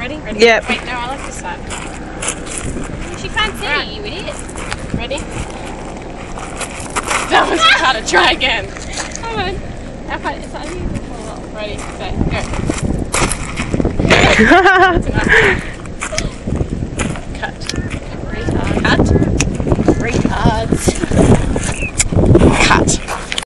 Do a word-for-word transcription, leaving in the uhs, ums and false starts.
Ready? Ready? Yep. Wait, no, I like this side. She can't see Right. you, idiot. Ready? That was hard to try again. Come on. How far? It's unusual. Ready, set, go. That's enough.